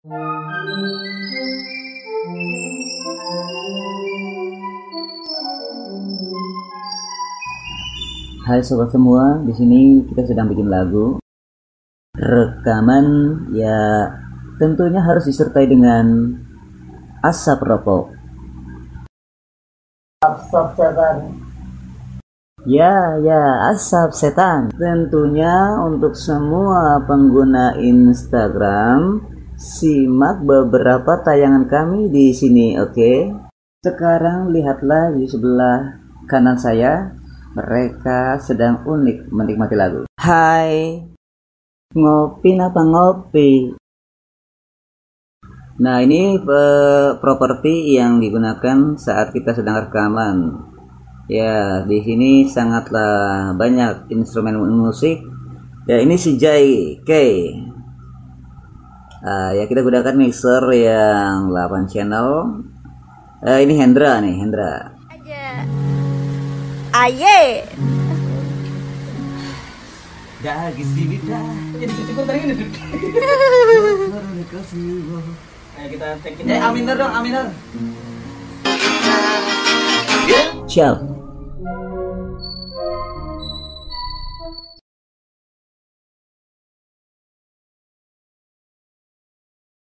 Hai sobat semua, di sini kita sedang bikin lagu. Rekaman ya tentunya harus disertai dengan asap rokok. Asap setan. Ya, asap setan. Tentunya untuk semua pengguna Instagram, simak beberapa tayangan kami di sini, oke? Sekarang lihatlah di sebelah kanan saya. Mereka sedang unik menikmati lagu. Hai, ngopi apa ngopi? Nah, ini properti yang digunakan saat kita sedang rekaman. Ya, di sini sangatlah banyak instrumen musik. Ya, ini si JK. Ya, kita gunakan mixer yang 8 channel. Ini Hendra nih, Hendra. Aye. Dah gisi dah. Jadi cukup tadi ini. Ayo kita take it. Aminar dong, Aminar. Ciao.